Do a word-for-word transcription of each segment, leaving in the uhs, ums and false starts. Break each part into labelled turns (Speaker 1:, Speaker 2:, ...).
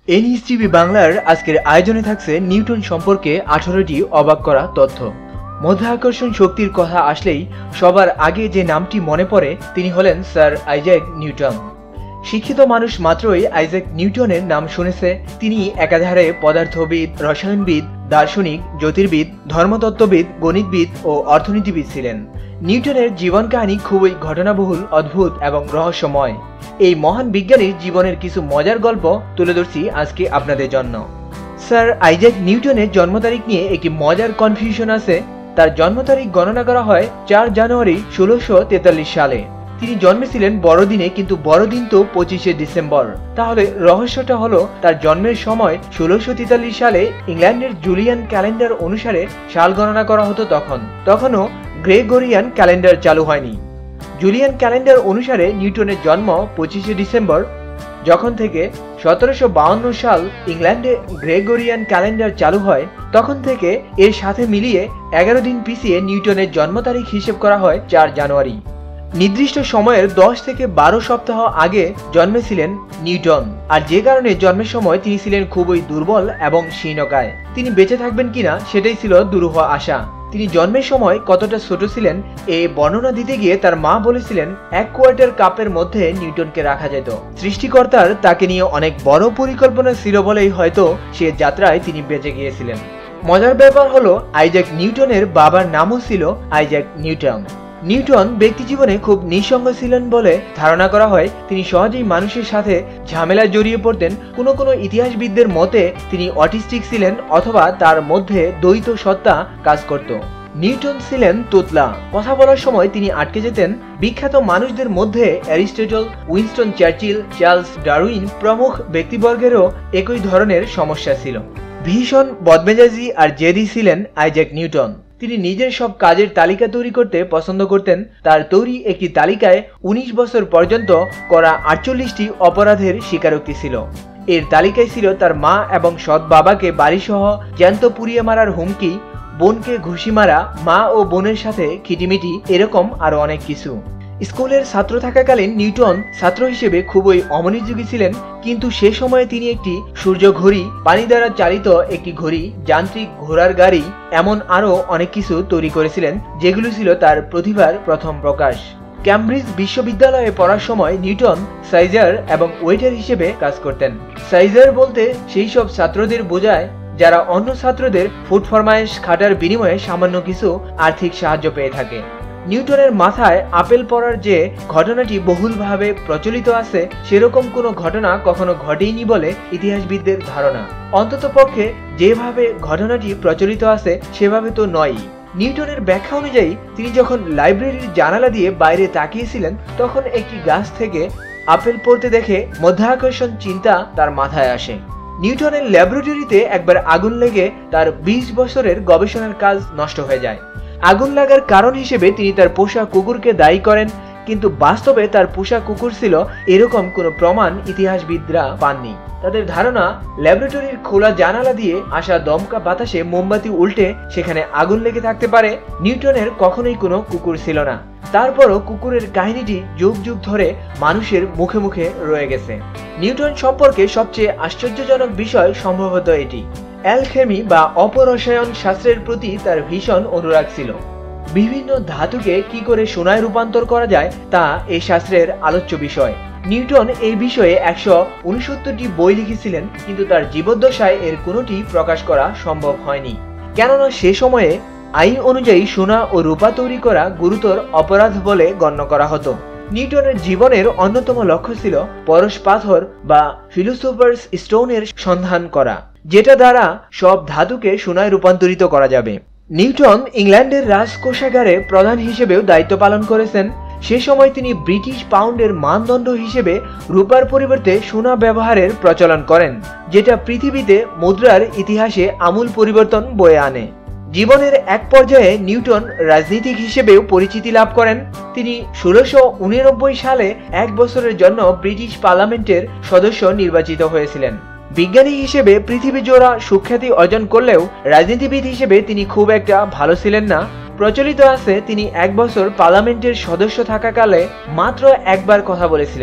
Speaker 1: এনএসটিভি বাংলার আজকের আয়োজনে থাকছে নিউটন সম্পর্কে আঠারোটি অবাক করা তথ্য। মধ্যাকর্ষণ শক্তির কথা আসলেই সবার আগে যে নামটি মনে পড়ে তিনি হলেন স্যার আইজ্যাক নিউটন। শিক্ষিত মানুষ মাত্রই আইজ্যাক নিউটনের নাম শুনেছে। তিনি একাধারে পদার্থবিদ, রসায়নবিদ, দার্শনিক, জ্যোতির্বিদ, ধর্মতত্ত্ববিদ, গণিতবিদ ও অর্থনীতিবিদ ছিলেন। নিউটনের জীবন কাহিনী খুবই ঘটনাবহুল, অদ্ভুত এবং রহস্যময়। এই মহান বিজ্ঞানীর জীবনের কিছু মজার গল্প তুলে ধরছি আজকে আপনাদের জন্য। স্যার আইজ্যাক নিউটনের জন্ম তারিখ নিয়ে একটি মজার কনফিউশন আছে। তার জন্ম তারিখ গণনা করা হয় চার জানুয়ারি ষোলোশো তেতাল্লিশ সালে। তিনি জন্মেছিলেন বড়দিনে, কিন্তু বড়দিন তো পঁচিশে ডিসেম্বর। তাহলে রহস্যটা হলো তার জন্মের সময় ষোলোশো তেতাল্লিশ সালে ইংল্যান্ডের জুলিয়ান ক্যালেন্ডার অনুসারে সাল গণনা করা হতো। তখন তখনও গ্রেগরিয়ান ক্যালেন্ডার চালু হয়নি। জুলিয়ান ক্যালেন্ডার অনুসারে নিউটনের জন্ম পঁচিশে ডিসেম্বর। যখন থেকে সতেরোশো বাউন্ন সাল ইংল্যান্ডে গ্রেগরিয়ান ক্যালেন্ডার চালু হয়, তখন থেকে এর সাথে মিলিয়ে এগারো দিন পিছিয়ে নিউটনের জন্ম তারিখ হিসেব করা হয় চার জানুয়ারি। নির্দিষ্ট সময়ের দশ থেকে বারো সপ্তাহ আগে জন্মেছিলেন নিউটন, আর যে কারণে জন্মের সময় তিনি ছিলেন খুবই দুর্বল এবং শীর্ণকায়। তিনি বেঁচে থাকবেন কিনা সেটাই ছিল দুরূহ আশা। তিনি জন্মের সময় কতটা ছোট ছিলেন এ বর্ণনা দিতে গিয়ে তার মা বলেছিলেন এক কোয়ার্টার কাপের মধ্যে নিউটনকে রাখা যেত। সৃষ্টিকর্তার তাকে নিয়ে অনেক বড় পরিকল্পনা ছিল বলেই হয়তো সে যাত্রায় তিনি বেঁচে গিয়েছিলেন। মজার ব্যাপার হলো আইজ্যাক নিউটনের বাবার নামও ছিল আইজ্যাক নিউটন। নিউটন ব্যক্তিজীবনে খুব নিঃসঙ্গ ছিলেন বলে ধারণা করা হয়। তিনি সহজেই মানুষের সাথে ঝামেলায় জড়িয়ে পড়তেন। কোনো কোনো ইতিহাসবিদদের মতে তিনি অটিস্টিক ছিলেন, অথবা তার মধ্যে দ্বৈত সত্তা কাজ করত। নিউটন ছিলেন তোতলা। কথা বলার সময় তিনি আটকে যেতেন। বিখ্যাত মানুষদের মধ্যে Aristotle, Winston Churchill, Charles Darwin প্রমুখ ব্যক্তিবর্গেরও একই ধরনের সমস্যা ছিল। ভীষণ বদমেজাজি আর জেদি ছিলেন আইজ্যাক নিউটন। তিনি নিজের সব কাজের তালিকা তৈরি করতে পছন্দ করতেন। তার তৈরি একটি তালিকায় উনিশ বছর পর্যন্ত করা আটচল্লিশটি অপরাধের স্বীকারোক্তি ছিল। এর তালিকায় ছিল তার মা এবং সৎ বাবাকে বাড়িসহ জ্যান্ত পুড়িয়ে মারার হুমকি, বোনকে ঘুষি মারা, মা ও বোনের সাথে খিটিমিটি, এরকম আরো অনেক কিছু। স্কুলের ছাত্র থাকাকালীন নিউটন ছাত্র হিসেবে খুবই অমনোযোগী ছিলেন, কিন্তু সে সময়ে তিনি একটি সূর্য ঘড়ি, পানি দ্বারা চালিত একটি ঘড়ি, যান্ত্রিক ঘোড়ার গাড়ি, এমন আরো অনেক কিছু তৈরি করেছিলেন, যেগুলো ছিল তার প্রতিভার প্রথম প্রকাশ। ক্যামব্রিজ বিশ্ববিদ্যালয়ে পড়ার সময় নিউটন সাইজার এবং ওয়েটার হিসেবে কাজ করতেন। সাইজার বলতে সেই সব ছাত্রদের বোঝায় যারা অন্য ছাত্রদের ফুড ফরমায়েশ খাটার বিনিময়ে সামান্য কিছু আর্থিক সাহায্য পেয়ে থাকে। নিউটনের মাথায় আপেল পড়ার যে ঘটনাটি বহুলভাবে প্রচলিত আছে, সেরকম কোনো ঘটনা কখনো ঘটেনি বলে ইতিহাসবিদদের ধারণা। অন্ততপক্ষে যেভাবে ঘটনাটি প্রচলিত আছে সেভাবে তো নয়। নিউটনের ব্যাখ্যা অনুযায়ী তিনি যখন লাইব্রেরির জানালা দিয়ে বাইরে তাকিয়েছিলেন, তখন একটি গাছ থেকে আপেল পড়তে দেখে মধ্যাকর্ষণ চিন্তা তার মাথায় আসে। নিউটনের ল্যাবরেটরিতে একবার আগুন লেগে তার বিশ বছরের গবেষণার কাজ নষ্ট হয়ে যায়। আগুন লাগার কারণ হিসেবে তিনি তার পোষা কুকুরকে দায়ী করেন, কিন্তু বাস্তবে তার পোষা কুকুর ছিল এরকম কোনো প্রমাণ ইতিহাসবিদরা পাননি। তাদের ধারণা ল্যাবরেটরির খোলা জানালা দিয়ে আসা দমকা বাতাসে মোমবাতি উল্টে সেখানে আগুন লেগে থাকতে পারে। নিউটনের কখনোই কোনো কুকুর ছিল না। তারপরও কুকুরের কাহিনীটি যুগ যুগ ধরে মানুষের মুখে মুখে রয়ে গেছে। নিউটন সম্পর্কে সবচেয়ে আশ্চর্যজনক বিষয় সম্ভবত এটি, অ্যালকেমি বা অপরসায়ন শাস্ত্রের প্রতি তার ভীষণ অনুরাগ ছিল। বিভিন্ন ধাতুকে কি করে সোনায় রূপান্তর করা যায় তা এই শাস্ত্রের আলোচ্য বিষয়। নিউটন এই বিষয়ে একশো উনসত্তরটি বই লিখেছিলেন, কিন্তু তার জীবদ্দশায় এর কোনোটি প্রকাশ করা সম্ভব হয়নি, কেননা সে সময়ে আইন অনুযায়ী সোনা ও রূপা তৈরি করা গুরুতর অপরাধ বলে গণ্য করা হতো। নিউটনের জীবনের অন্যতম লক্ষ্য ছিল পরশ পাথর বা ফিলোসোফার্স স্টোনের সন্ধান করা, যেটা দ্বারা সব ধাতুকে সোনায় রূপান্তরিত করা যাবে। নিউটন ইংল্যান্ডের রাজকোষাগারে প্রধান হিসেবেও দায়িত্ব পালন করেছেন। সে সময় তিনি ব্রিটিশ পাউন্ডের মানদণ্ড হিসেবে রূপার পরিবর্তে সোনা ব্যবহারের প্রচলন করেন, যেটা পৃথিবীতে মুদ্রার ইতিহাসে আমূল পরিবর্তন বয়ে আনে। জীবনের এক পর্যায়ে নিউটন রাজনীতিক হিসেবেও পরিচিতি লাভ করেন। তিনি ষোলোশো উননব্বই সালে এক বছরের জন্য ব্রিটিশ পার্লামেন্টের সদস্য নির্বাচিত হয়েছিলেন। বিজ্ঞানী হিসেবে পৃথিবী জোড়া সুখ্যাতি অর্জন করলেও রাজনীতিবিদ হিসেবে তিনি খুব একটা ভালো ছিলেন না। প্রচলিত আছে তিনি এক বছর পার্লামেন্টের সদস্য থাকাকালে মাত্র একবার কথা বলেছিলেন।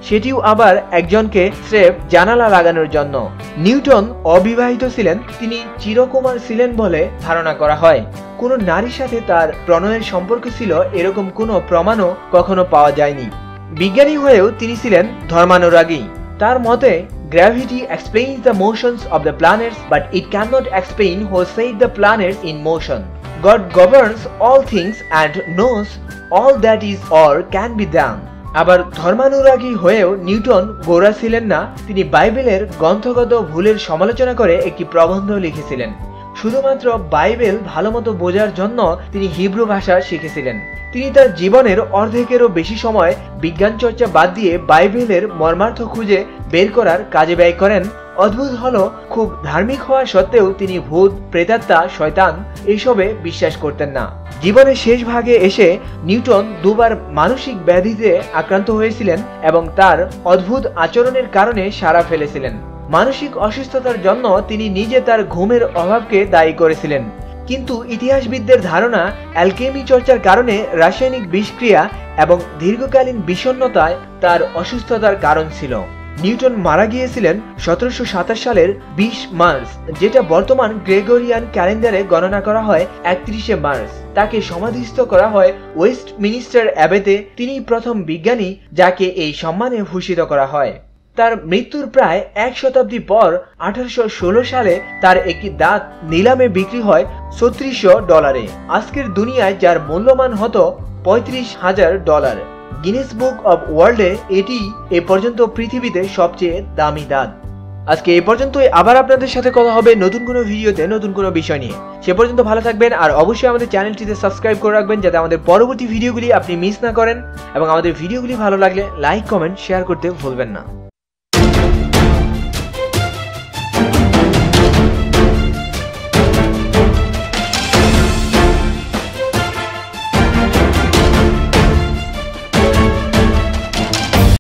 Speaker 1: সেটিও আবার একজনকে স্রেফ জানালা লাগানোর জন্য। নিউটন অবিবাহিত ছিলেন, তিনি চিরকুমার ছিলেন বলে ধারণা করা হয়। কোনো নারীর সাথে তার প্রণয়ের সম্পর্ক ছিল এরকম কোনো প্রমাণও কখনো পাওয়া যায়নি। বিজ্ঞানী হয়েও তিনি ছিলেন ধর্মানুরাগী। তার মতে gravity explains the motions of the planets, but it cannot explain who set the planets in motion. God governs all things and knows all that is or can be done. আবার ধর্মানুরাগী হয়েও নিউটন গোঁড়া ছিলেন না। তিনি বাইবেলের গ্রন্থগত ভুলের সমালোচনা করে একটি প্রবন্ধ লিখেছিলেন। শুধুমাত্র বাইবেল ভালোমতো বোঝার জন্য তিনি হিব্রু ভাষা শিখেছিলেন। তিনি তার জীবনের অর্ধেকেরও বেশি সময় বিজ্ঞান চর্চা বাদ দিয়ে বাইবেলের মর্মার্থ খুঁজে বের করার কাজে ব্যয় করেন। অদ্ভুত হলো, খুব ধার্মিক হওয়া সত্ত্বেও তিনি ভূত, প্রেতাত্মা, শয়তান এইসবে বিশ্বাস করতেন না। জীবনের শেষ ভাগে এসে নিউটন দুবার মানসিক ব্যাধিতে আক্রান্ত হয়েছিলেন এবং তার অদ্ভুত আচরণের কারণে সাড়া ফেলেছিলেন। মানসিক অসুস্থতার জন্য তিনি নিজে তার ঘুমের অভাবকে দায়ী করেছিলেন। কিন্তু ইতিহাসবিদদের ধারণা অ্যালকেমি চর্চার কারণে রাসায়নিক বিষক্রিয়া এবং দীর্ঘকালীন বিষণ্ণতায় তার অসুস্থতার কারণ ছিল। নিউটন মারা গিয়েছিলেন সতেরোশো সাতাশ সালের বিশ মার্চ, যেটা বর্তমান গ্রেগরিয়ান ক্যালেন্ডারে গণনা করা হয় একত্রিশে মার্চ। তাকে সমাধিস্থ করা হয় ওয়েস্টমিনিস্টার অ্যাবেতে। তিনি প্রথম বিজ্ঞানী যাকে এই সম্মানে ভূষিত করা হয়। তার মৃত্যুর প্রায় এক শতাব্দী পর আঠারোশো ষোলো সালে তার একটি দাঁত নিলামে বিক্রি হয় ছত্রিশশো ডলারে। আজকের দুনিয়ায় যার মূল্যমান হতো পঁয়ত্রিশ হাজার ডলার। গিনেস বুক অব ওয়ার্ল্ডে এটি এ পর্যন্ত পৃথিবীতে সবচেয়ে দামি দাঁত। আজকে এই পর্যন্তই। আবার আপনাদের সাথে কথা হবে নতুন কোনো ভিডিওতে নতুন কোনো বিষয় নিয়ে। সে পর্যন্ত ভালো থাকবেন আর অবশ্যই আমাদের চ্যানেলটিতে সাবস্ক্রাইব করে রাখবেন যাতে আমাদের পরবর্তী ভিডিওগুলি আপনি মিস না করেন। এবং আমাদের ভিডিওগুলি ভালো লাগলে লাইক, কমেন্ট, শেয়ার করতে ভুলবেন না।